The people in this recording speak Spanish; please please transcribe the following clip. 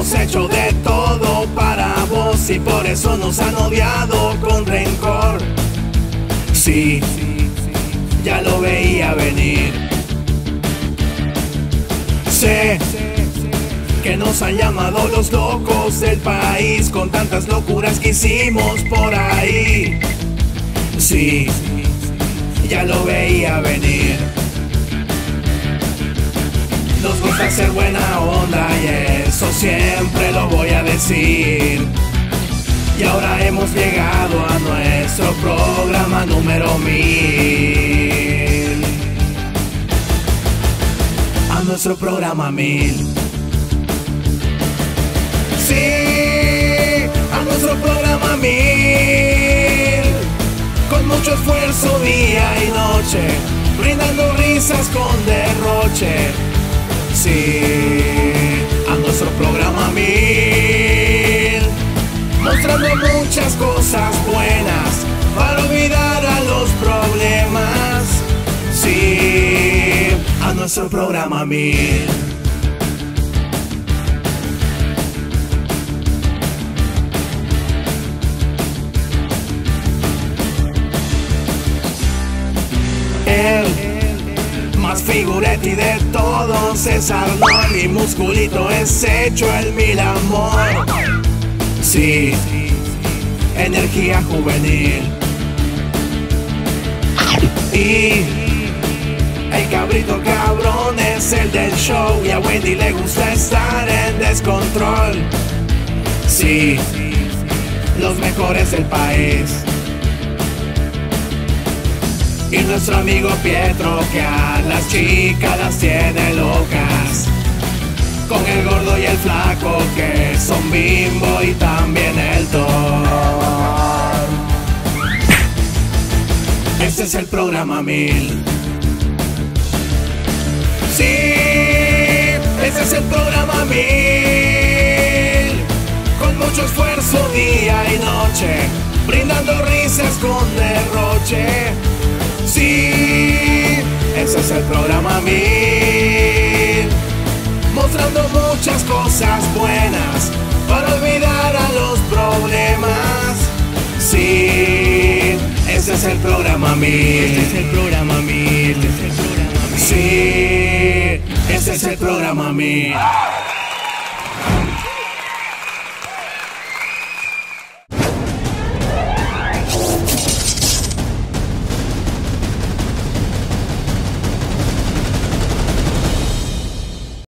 hemos hecho de todo para vos y por eso nos han odiado con rencor. Sí, ya lo veía venir. Sé que nos han llamado los locos del país con tantas locuras que hicimos por ahí. Sí, ya lo veía venir. Nos gusta ser buena onda y eso siempre lo voy a decir. Y ahora hemos llegado a nuestro programa número 1000. A nuestro programa 1000. Sí, a nuestro programa 1000. Con mucho esfuerzo día y noche, brindando risas con derroche. Sí, a nuestro programa 1000. Mostrando muchas cosas buenas para olvidar a los problemas. Sí, a nuestro programa 1000. Más figuretti de todos es Arnold y musculito es hecho el mil amor. Sí, energía juvenil. Y el cabrito cabrón es el del show y a Wendy le gusta estar en descontrol. Sí, los mejores del país. Y nuestro amigo Pietro que a las chicas las tiene locas. Con el gordo y el flaco que son Bimbo y también el Thor. Este es el programa 1000. Sí, este es el programa 1000. Con mucho esfuerzo día y noche, brindando risas con derroche. Sí, ese es el programa 1000. Mostrando muchas cosas buenas para olvidar a los problemas. Sí, ese es el programa 1000. Este es el programa 1000. Sí, ese es el programa 1000.